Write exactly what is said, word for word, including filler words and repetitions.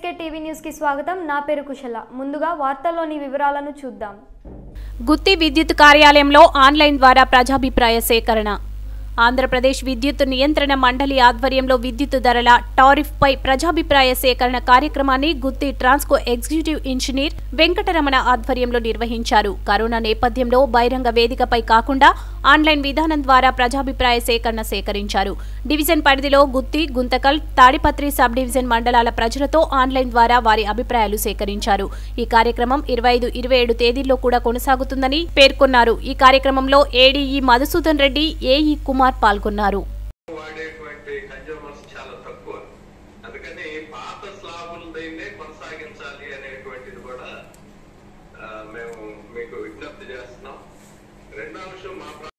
SK TV news కి స్వాగతం। నా పేరు కుశల। ముందుగా వార్తల్లోని వివరాలను చూద్దాం। గుత్తి విద్యుత్ కార్యాలయంలో ఆన్లైన్ ద్వారా ప్రజాభిప్రాయ సేకరణ। ఆంధ్రప్రదేశ్ విద్యుత్ నియంత్రణ మండలి ఆధ్వర్యంలో విద్యుత్ ధరల టారిఫ్ పై ప్రజాభిప్రాయ సేకరణ కార్యక్రమాన్ని Gooty Transco executive engineer Venkataramana ఆధ్వర్యంలో నిర్వహించారు। కరోనా నేపథ్యంలో బహిరంగ వేదికపై కాకుండా ఆన్లైన్ విధానం ద్వారా ప్రజాభిప్రాయ సేకరణ సేకరించారు। డివిజన్ పరిధిలో గుత్తి, గుంతకల్, తాడిపత్రి సబ్ డివిజన్ మండలాల ప్రజలతో ఆన్లైన్ ద్వారా వారి అభిప్రాయాలు సేకరించారు। ఈ కార్యక్రమం ఇరవై ఐదు ఇరవై ఏడు తేదీల్లో కూడా కొనసాగుతుందని పేర్కొన్నారు। ఈ కార్యక్రమంలో ఏడీఈ మధుసూదన్ రెడ్డి, ఏఈ కుమార్ పాల్గొన్నారు। మేము మీకు విజ్ఞప్తి చేస్తున్నాం। రెండో అంశం మా